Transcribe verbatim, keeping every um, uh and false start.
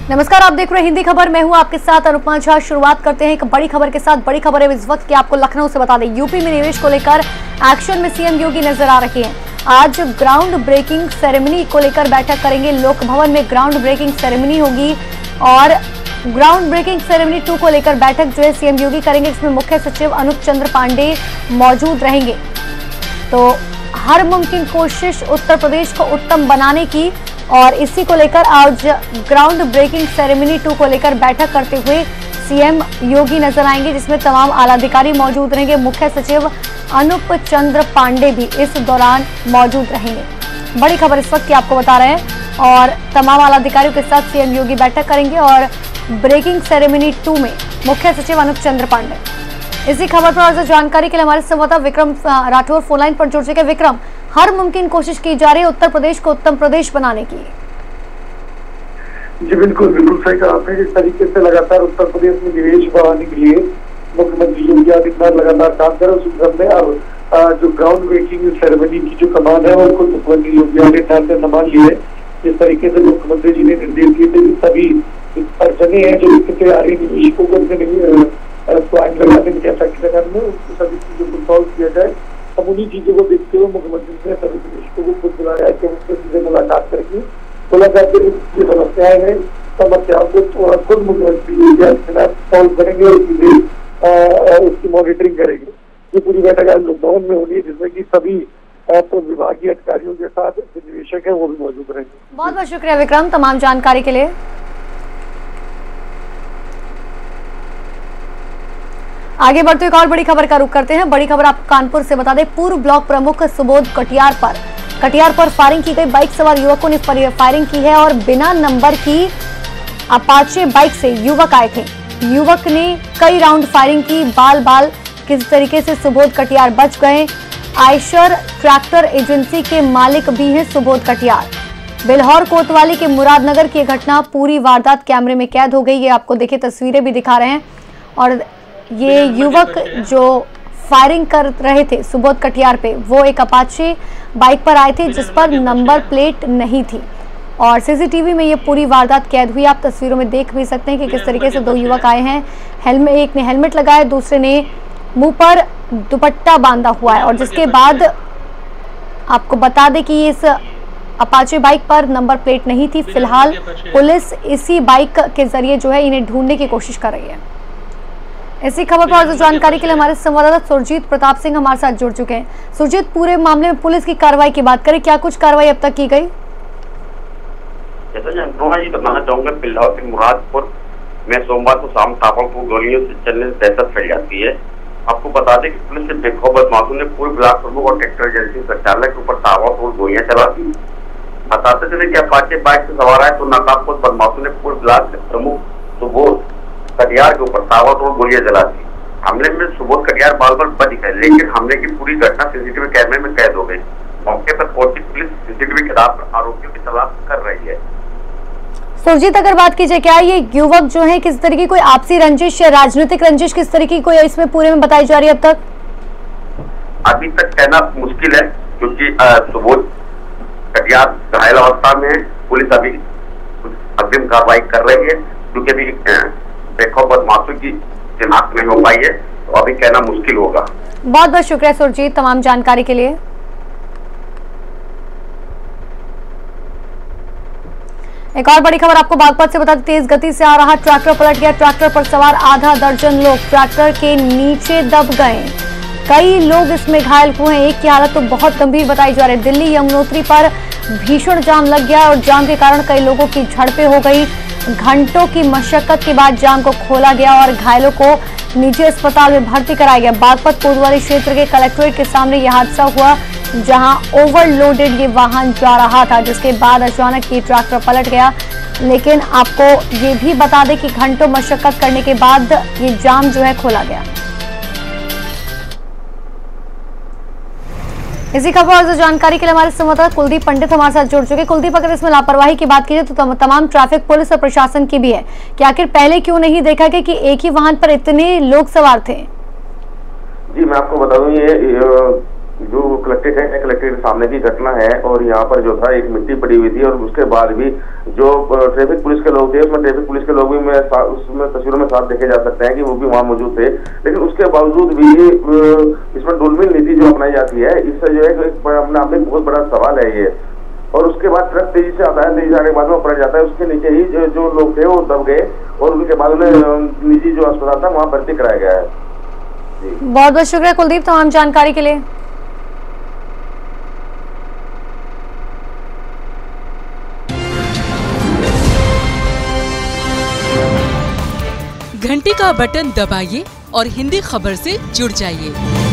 नमस्कार, आप देख रहे हैं हिंदी खबर। मैं हूं आपके साथ अनुपमा झा। शुरुआत करते हैं एक बड़ी खबर के साथ। बड़ी खबर है इस वक्त की आपको लखनऊ से बता दें, यूपी में निवेश को लेकर एक्शन में सीएम योगी नजर आ रहे हैं। आज ग्राउंड ब्रेकिंग सेरेमनी को लेकर बैठक करेंगे। लोक भवन में ग्राउंड ब्रेकिंग सेरेमनी होगी और ग्राउंड ब्रेकिंग सेरेमनी टू को लेकर बैठक जो है सीएम योगी करेंगे, जिसमें मुख्य सचिव अनूप चंद्र पांडे मौजूद रहेंगे। तो हर मुमकिन कोशिश उत्तर प्रदेश को उत्तम बनाने की, और इसी को लेकर आज ग्राउंड ब्रेकिंग सेरेमनी टू को लेकर बैठक करते हुए सीएम योगी नजर आएंगे, जिसमें तमाम आलाधिकारी मौजूद रहेंगे। मुख्य सचिव अनूप चंद्र पांडे भी इस दौरान मौजूद रहेंगे। बड़ी खबर इस वक्त की आपको बता रहे हैं और तमाम आलाधिकारियों के साथ सीएम योगी बैठक करेंगे और ब्रेकिंग सेरेमनी टू में मुख्य सचिव अनूप चंद्र पांडे। इसी खबर पर और जानकारी के लिए हमारे संवाददाता विक्रम राठौर फोन लाइन पर जुड़ चुके हैं। विक्रम, हर मुमकिन कोशिश की जा रही है उत्तर प्रदेश को उत्तम प्रदेश बनाने की। जी बिल्कुल बिल्कुल सही कहा आपने। जिस तरीके से लगातार उत्तर प्रदेश में निवेश बढ़ाने के लिए मुख्यमंत्री योगी आदित्यनाथ लगातार काम कर रहे हैं, उसी क्रम में अब जो ग्राउंड ब्रेकिंग सेरेमनी की जो कमान है वो खुद मुख्यमंत्री योगी आदित्यनाथ ने संभाल ली है। जिस तरीके से मुख्यमंत्री जी ने निर्देश दिए थे सभी अड़चने हैं जो दिक्कतें आ रही निवेशकों को प्लान लगाने में, फैक्ट्री लगाने में, उन सभी चीजों को सॉल्व किया जाए। अब उन्हीं चीजों को देखते हुए मुख्यमंत्री ने सभी निवेशकों को खुद बुलाया है कि उनसे सीधे मुलाकात करके मुलाकात करके जो समस्याएं हैं समस्याओं को खुद मुख्यमंत्री योगी आदित्यनाथ सॉल्व करेंगे और सीधे उसकी मॉनिटरिंग करेंगे। ये पूरी बैठक आज लोक भवन में होनी है, जिसमें की सभी विभागीय अधिकारियों के साथ जो निवेशक है वो भी मौजूद रहेंगे। बहुत बहुत शुक्रिया विक्रम तमाम जानकारी के लिए। आगे बढ़ते एक और बड़ी खबर का रुख करते हैं। बड़ी खबर आपको कानपुर से बता दें, पूर्व ब्लॉक प्रमुख सुबोध कटियार पर कटियार पर फायरिंग की गई। बाइक सवार युवकों ने फायरिंग की है और बिना नंबर की अपाचे बाइक से युवक आए थे। युवक ने कई राउंड फायरिंग की। बाल बाल किस तरीके से सुबोध कटियार बच गए। आयशर ट्रैक्टर एजेंसी के मालिक भी हैं सुबोध कटियार। बेलहौर कोतवाली के मुरादनगर की घटना, पूरी वारदात कैमरे में कैद हो गई। ये आपको देखिए तस्वीरें भी दिखा रहे हैं। और ये युवक जो फायरिंग कर रहे थे सुबोध कटियार पे, वो एक अपाचे बाइक पर आए थे जिस पर नंबर प्लेट नहीं थी और सीसीटीवी में ये पूरी वारदात कैद हुई। आप तस्वीरों में देख भी सकते हैं कि किस तरीके से दो युवक आए हैं। हेलमेट, एक ने हेलमेट लगाया, दूसरे ने मुंह पर दुपट्टा बांधा हुआ है। और जिसके बाद आपको बता दें कि इस अपाचे बाइक पर नंबर प्लेट नहीं थी। फिलहाल पुलिस इसी बाइक के जरिए जो है इन्हें ढूंढने की कोशिश कर रही है। इसी खबर पर जानकारी के लिए हमारे संवाददाता सुरजीत प्रताप सिंह हमारे साथ जुड़ चुके हैं। सुरजीत, पूरे मामले में पुलिस की कार्रवाई की बात करें, क्या कुछ कार्रवाई अब तक की गई? जैसा जी बताना चाहूंगा, बेलहौर के मुरादपुर में सोमवार को शाम ताबड़तोड़ गोलियों से चलने से दहशत फैल जाती है। आपको बता दें कि पुलिस के बेखौफ बदमाशों ने पूर्व ब्लॉक प्रमुख और ट्रैक्टर एजेंसी संचालक के ऊपर ताबड़तोड़ गोलियां चला दी। बताते चले कि अपाचे बाइक से सवार आए तो नकाबपोश बदमाशों ने पूर्व ब्लॉक के प्रमुख सुबोध कटियार के ऊपर ताबड़तोड़ गोलियां जला दी। हमले में सुबोध कटियार बाल बाल बच गए, लेकिन हमले की पूरी घटना सीसीटीवी कैमरे में कैद हो गई। मौके पर पहुंची पुलिस सीसीटीवी के आधार पर आरोपियों की तलाश कर रही है। सुरजीत, अगर बात की जाए, क्या ये युवक जो है किस तरह की कोई आपसी रंजिश या राजनीतिक रंजिश किस तरह की कोई इसमें पूरे में बताई जा रही है अब तक? अभी तक कहना मुश्किल है, क्योंकि सुबोध कटियार घायल अवस्था में। पुलिस अभी अग्रिम कार्रवाई कर रही है, क्योंकि अभी बेखौफ बदमाशों की शिनाख्त नहीं हो पाई है, तो अभी कहना मुश्किल होगा। बहुत बहुत शुक्रिया सुरजीत तमाम जानकारी के लिए। एक और बड़ी खबर आपको बागपत से बता दें, तेज गति से आ रहा ट्रैक्टर पलट गया। ट्रैक्टर पर सवार आधा दर्जन लोग ट्रैक्टर के नीचे दब गए। कई लोग इसमें घायल हुए हैं। एक की हालत तो बहुत गंभीर बताई जा रही है। दिल्ली यमुनोत्री पर भीषण जाम लग गया और जाम के कारण कई लोगों की झड़पें हो गई। घंटों की मशक्कत के बाद जाम को खोला गया और घायलों को निजी अस्पताल में भर्ती कराया गया। बागपत कोतवाली क्षेत्र के कलेक्ट्रेट के सामने यह हादसा हुआ, जहां ओवरलोडेड ये वाहन जा रहा था, जिसके बाद अचानक ये ट्रैक्टर पलट गया। लेकिन आपको ये भी बता दें कि घंटों मशक्कत करने के बाद ये जाम जो है खोला गया। इसी खबर और जानकारी के लिए हमारे संवाददाता कुलदीप पंडित हमारे साथ जुड़ चुके। कुलदीप, अगर इसमें लापरवाही की बात की जाए तो तमाम ट्रैफिक पुलिस और प्रशासन की भी है, कि आखिर पहले क्यों नहीं देखा गया कि एक ही वाहन पर इतने लोग सवार थे? जी मैं आपको बता दूं, ये जो कलेक्ट्रेट है, कलेक्ट्रेट के सामने की घटना है और यहाँ पर जो था एक मिट्टी पड़ी हुई थी और उसके बाद भी जो ट्रैफिक पुलिस के लोग थे, उसमें ट्रैफिक पुलिस के लोग भी में उसमें तस्वीरों में साफ देखे जा सकते हैं कि वो भी वहाँ मौजूद थे। लेकिन उसके बावजूद भी इसमें डुलमिल नीति जो अपनाई जाती है, इससे जो है अपने आप में बहुत बड़ा सवाल है ये। और उसके बाद ट्रक तेजी से आता है, तेजी से आने के बाद में पलट जाता है, उसके नीचे ही जो, जो लोग थे वो दब गए और उनके बाद उन्हें निजी जो अस्पताल था वहाँ भर्ती कराया गया है। बहुत बहुत शुक्रिया कुलदीप तमाम जानकारी के लिए। घंटी का बटन दबाइए और हिंदी खबर से जुड़ जाइए।